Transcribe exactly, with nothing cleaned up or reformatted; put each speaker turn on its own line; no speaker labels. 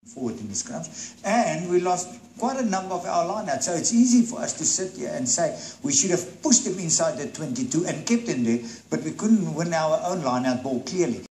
forward in the scrums, and we lost quite a number of our lineouts. So it's easy for us to sit here and say we should have pushed them inside the twenty-two and kept them there, but we couldn't win our own lineout ball clearly.